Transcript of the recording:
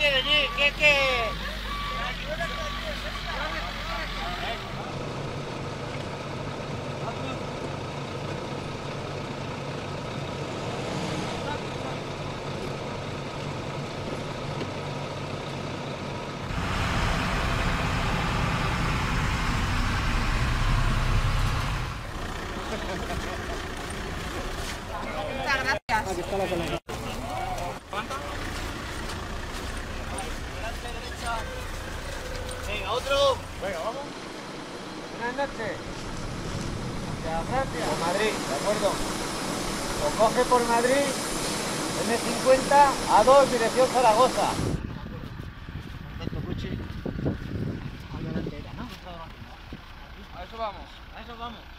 venid, que... Muchas gracias. Aquí está la cola. Venga, otro. Venga, vamos. Buenas noches. Hacia Francia. Por Madrid, de acuerdo. Lo coge por Madrid, M50, A2, dirección Zaragoza. Perfecto, coche. A delantera, ¿no? A eso vamos. A eso vamos.